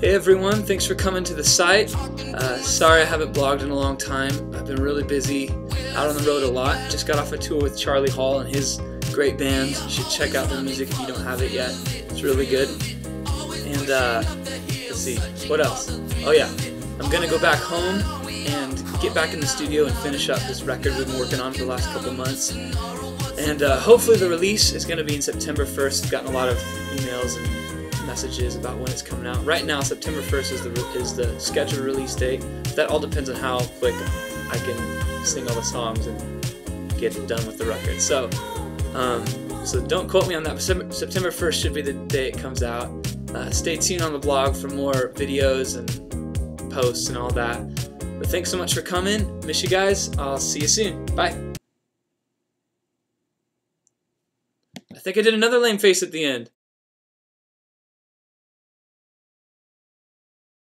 Hey everyone, thanks for coming to the site. Sorry I haven't blogged in a long time. I've been really busy, out on the road a lot. Just got off a tour with Charlie Hall and his great band. You should check out their music if you don't have it yet. It's really good. And let's see, what else? Oh yeah, I'm gonna go back home and get back in the studio and finish up this record we've been working on for the last couple months. And hopefully the release is gonna be in September 1st. I've gotten a lot of emails and messages about when it's coming out. Right now, September 1st is the scheduled release date. That all depends on how quick I can sing all the songs and get done with the record. So, so don't quote me on that. September 1st should be the day it comes out. Stay tuned on the blog for more videos and posts and all that. But thanks so much for coming. Miss you guys. I'll see you soon. Bye. I think I did another lame face at the end.